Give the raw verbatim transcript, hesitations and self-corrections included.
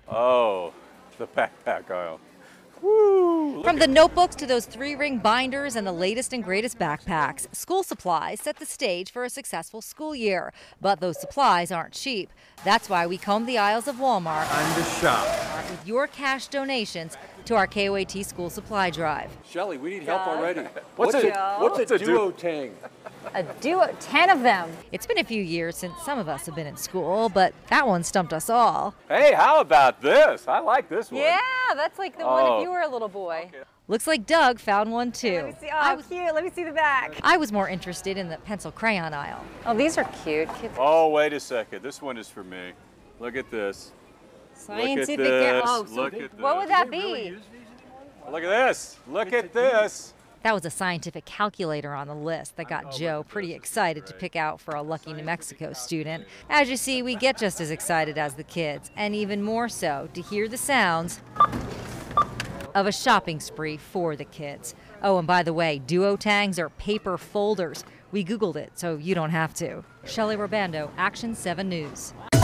Oh, the backpack aisle. Woo! From the notebooks to those three-ring binders and the latest and greatest backpacks, school supplies set the stage for a successful school year. But those supplies aren't cheap. That's why we comb the aisles of Walmart Time to shop. with your cash donations to our K O A T school supply drive. Shelly, we need help Doug. already. What's, What's a, it? what's What's a a du- duo tang? A duo, ten of them. It's been a few years since some of us have been in school, but that one stumped us all. Hey, how about this? I like this one. Yeah, that's like the one Oh. if you were a little boy. Looks like Doug found one too. Let me see. Oh, cute. Let me see the back. I was more interested in the pencil crayon aisle. Oh, these are cute. Kids. Oh, wait a second. This one is for me. Look at this. Scientific. Look at this. Oh, so Look they- at this. what would that be? Look at this. Look at this. That was a scientific calculator on the list that got Joe pretty excited to pick out for a lucky New Mexico student. As you see, we get just as excited as the kids, and even more so to hear the sounds of a shopping spree for the kids. Oh, and by the way, duotangs are paper folders. We Googled it, so you don't have to. Shelley Robando, Action seven News.